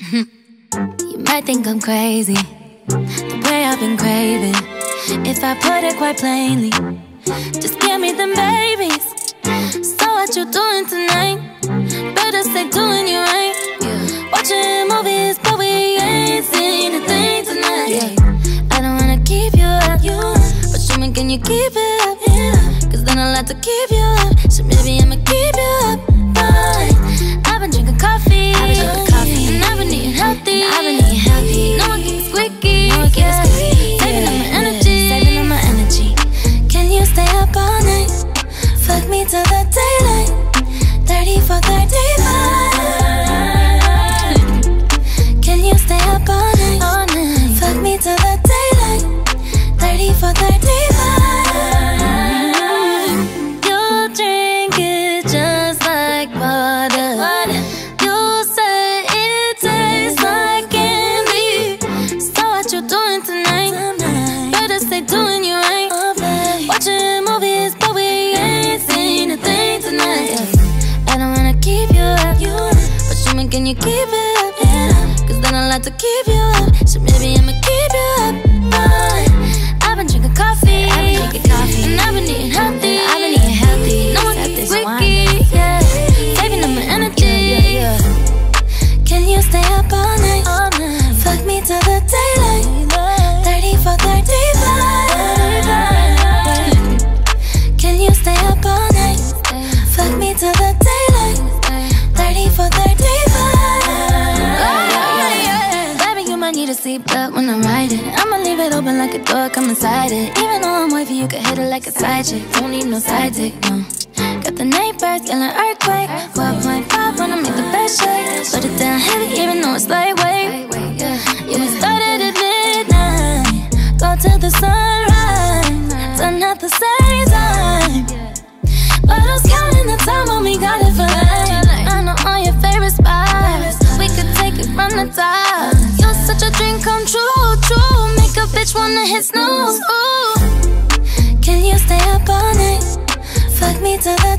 You might think I'm crazy, the way I've been craving. If I put it quite plainly, just give me them babies. So what you doing tonight? Better stay doing you right. Watching movies, but we ain't seen a thing tonight. I don't wanna keep you up, but show me, can you keep it up? Cause then I'll have to keep you up. So maybe I'ma keep you up. Fine. I've been drinking coffee, and I've been eating healthy. No one keeps squeaky, saving up my energy, Can you stay up all night? Fuck me till the daylight. 30 for 35. Can you stay up all night? Fuck me till the daylight. 30 for 35. You drink it just like water. You say it tastes like candy. So what you doing tonight? Better stay doing you right. Watching movies, but we ain't seen a thing tonight. I don't wanna keep you up, but show me, can you keep it up? Cause then I'll have to keep you up. So maybe I'ma keep you up. Fine. I've been drinking coffee, and I've been eating healthy. No one keeps squeaky, saving up my energy. Can you stay up all night? Fuck me till the daylight. 30 for 35. Can you stay up all night? Fuck me till the daylight. 30 for 35. Baby, you might need a seatbelt when I'm riding. I'ma leave it open like a door, come inside it. Even though I'm wifey, you can hit it like a side chick. Don't need no side dick, no. Got the neighbors yelling earthquake. 12.5 when I make the best shake. Put it down heavy even though it's lightweight. Yeah, we started at midnight, go till the sunrise. Done at the same time, but who's counting the time when we got it for life? I know all your favorite spots, we could take it from the top. You're such a dream come true, make a bitch wanna hit snooze. Ooh. Can you stay up all night? Fuck me till the